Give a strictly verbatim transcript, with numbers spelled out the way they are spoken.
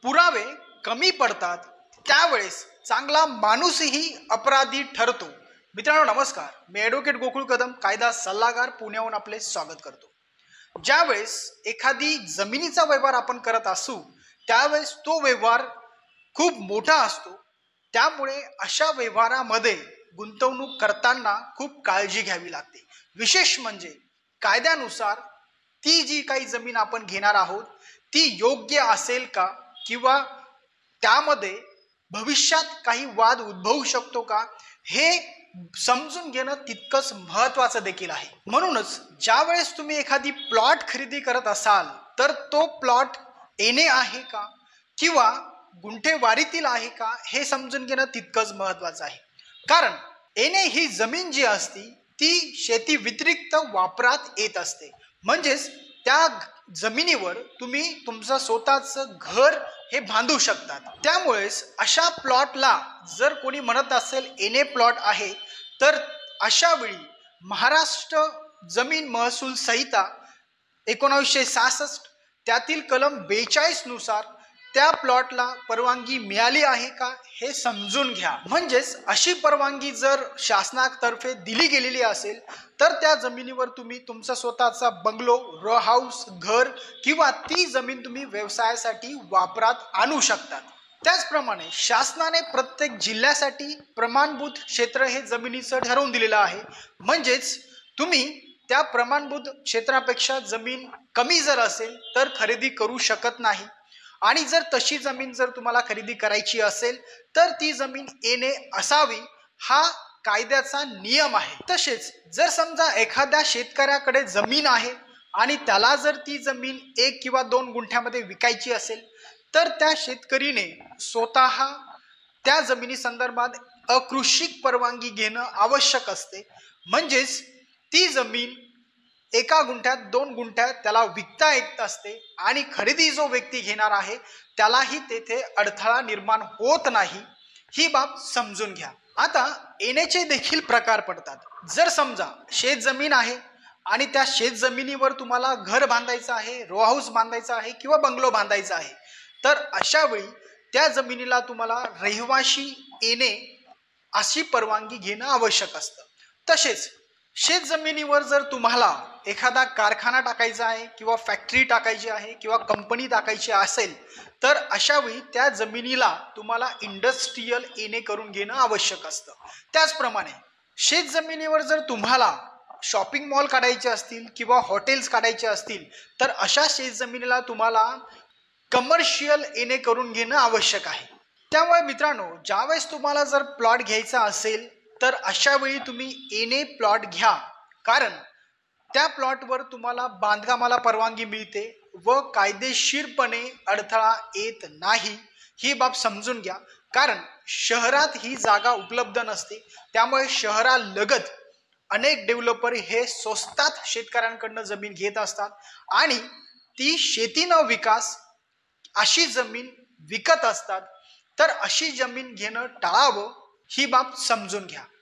पुरावे कमी पडतात त्यावेळेस चांगला माणूसही अपराधी ठरतो। मित्रांनो नमस्कार, मी ॲडव्होकेट गोकुळ कदम कायदा सल्लागार पुण्याहून आपले स्वागत करतो। ज्यावेळेस एखादी जमिनीचा व्यवहार आपण करत असू त्यावेळेस तो व्यवहार खूप मोठा असतो, त्यामुळे अशा व्यवहारामध्ये गुंतवणूक करताना खूप काळजी घ्यावी लागते। विशेष म्हणजे कायद्यानुसार ती जी काही जमीन आपण घेणार आहोत ती योग्य असेल का, किंवा त्यामध्ये भविष्यात काही वाद उद्भवू शकतो का, हे समजून घेणं तितकंच महत्त्वाचं देखील आहे। म्हणूनच ज्यावेळेस तुम्ही एखादी प्लॉट खरेदी करत असाल तर तो प्लॉट एने आहे का किंवा गुंठेवारीतील आहे का हे समजून घेणं तितकंच महत्त्वाचं आहे। कारण एने ही जमीन जी असती ती शेती व्यतिरिक्त वापरात येत असते, म्हणजेच त्या जमिनीवर तुम्ही तुमचं स्वतःचं घर हे बांधू शकतात। त्यामुळेच अशा प्लॉटला जर कोणी म्हणत असेल एने प्लॉट आहे तर अशा वेळी महाराष्ट्र जमीन महसूल संहिता एकोणीसशे सहासष्ट त्यातील कलम बेचाळीस नुसार त्या प्लॉटला परवानगी मिळाली आहे का हे समजून घ्या। म्हणजेच अशी परवानगी जर शासनातर्फे दिली गेलेली असेल तर त्या जमिनीवर तुम्ही तुमचा स्वतःचा बंगलो, रो हाऊस, घर किंवा ती जमीन तुम्ही व्यवसायासाठी वापरात आणू शकतात। त्याचप्रमाणे शासनाने प्रत्येक जिल्ह्यासाठी प्रमाणभूत क्षेत्र हे जमिनीचं ठरवून दिलेलं आहे, म्हणजेच तुम्ही त्या प्रमाणभूत क्षेत्रापेक्षा जमीन कमी जर असेल तर खरेदी करू शकत नाही, आणि जर तशी जमीन जर तुम्हाला खरेदी करायची असेल तर ती जमीन एने असावी हा कायद्याचा नियम आहे। तसेच जर समजा एखाद्या शेतकऱ्याकडे जमीन आहे आणि त्याला जर ती जमीन एक किंवा दोन गुंठ्यामध्ये विकायची असेल तर त्या शेतकरीने स्वतः त्या जमिनी संदर्भात अकृषिक परवानगी घेणं आवश्यक असते। म्हणजेच ती जमीन एका गुंठ्यात दोन गुंठ्यात त्याला विकता येत असते आणि खरेदी जो व्यक्ती घेणार आहे त्यालाही तेथे अडथळा निर्माण होत नाही, ही बाब समजून घ्या। आता एनेचे देखील प्रकार पडतात। जर समजा शेत जमीन आहे आणि त्या शेत जमिनीवर तुम्हाला घर बांधायचं आहे, रो हाऊस बांधायचा आहे किंवा बंगलो बांधायचा आहे तर अशा वेळी त्या जमिनीला तुम्हाला रहिवाशी एने अशी परवानगी घेणं आवश्यक असतं। तसेच शेत जमिनीवर जर तुम्हाला एखादा कारखाना टाकायचा आहे किंवा फॅक्टरी टाकायची आहे किंवा कंपनी टाकायची असेल तर अशा वेळी त्या जमिनीला तुम्हाला इंडस्ट्रियल एने करून घेणं आवश्यक असतं। त्याचप्रमाणे शेत जमिनीवर जर तुम्हाला शॉपिंग मॉल काढायचे असतील किंवा हॉटेल्स काढायचे असतील तर अशा शेत जमिनीला तुम्हाला कमर्शियल एने करून घेणं आवश्यक आहे। त्यामुळे मित्रांनो, ज्यावेळेस तुम्हाला जर प्लॉट घ्यायचा असेल तर अशा वेळी तुम्ही एने प्लॉट घ्या, कारण त्या प्लॉटवर तुम्हाला बांधकामाला परवानगी मिळते व कायदेशीरपणे अडथळा येत नाही, ही बाब समजून घ्या। कारण शहरात ही जागा उपलब्ध नसते, त्यामुळे शहरालगत अनेक डेव्हलपर हे स्वस्तात शेतकऱ्यांकडनं जमीन घेत असतात आणि ती शेती न विकास अशी जमीन विकत असतात। तर अशी जमीन घेणं टाळावं, ही बाब समजून घ्या।